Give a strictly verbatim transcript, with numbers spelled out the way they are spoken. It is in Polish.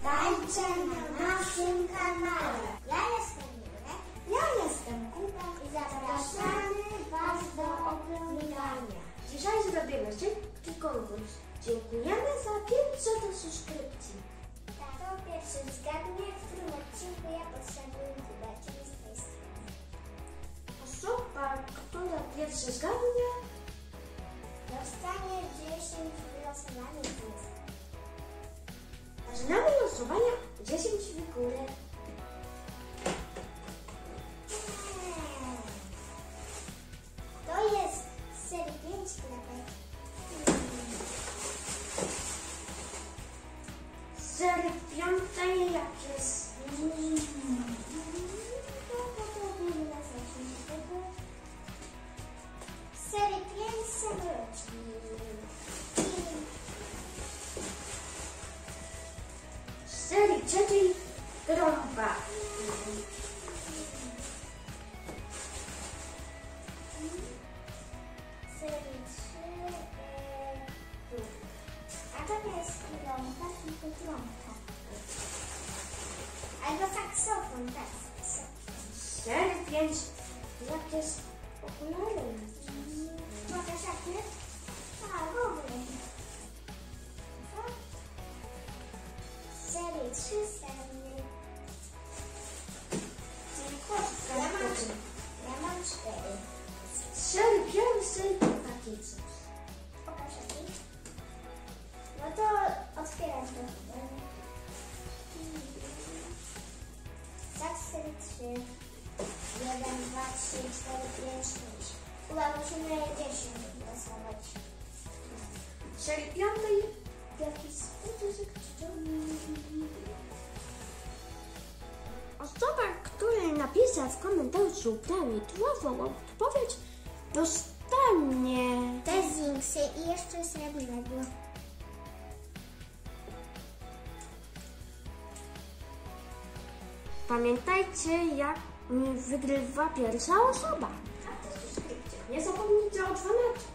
Witajcie na naszym kanale. Ja jestem Jurek. Ja jestem Kuba i zapraszamy Was do oglądania. Dzisiaj zrobimy szybki konkurs. Dziękujemy za pierwsze do subskrypcji. Kto pierwszy zgadnie, w którym odcinku ja potrzebuję Kubę, czyli z tej strony. Osoba, która pierwszy zgadnie, dostanie dziesięć wylosowanych głów. zaczynamy losowania dziesięć figurek. To jest z serii pięć klapek. Z serii piątej jak jest... Z serii pięć samolotki. Z serii trzeciej trąba. Serii trzy. Yy, A to nie jest trąbka, tylko trąbka. Albo saksofon, tak, saksofon. Z serii pięć jak jest okulary. Pokaż jak jest? A, w ogóle. Z serii trzy serii. Czyli kostka. Ja mam, ja mam cztery. Z serii pierwszej taki coś. Pokaż jaki. No to otwieram to. Tak, serii trzy. jeden, dwa, trzy, cztery, pięć, pięć. Chyba musimy dziesięć wylosować. Z serii piątej jakiś spodek czerwony. Osoba, której napisała w komentarzu prawidłową odpowiedź, dostanie Te zinksy i jeszcze srebrnego. Pamiętajcie, jak wygrywa pierwsza osoba. A to subskrypcja. Nie zapomnijcie o dzwoneczku.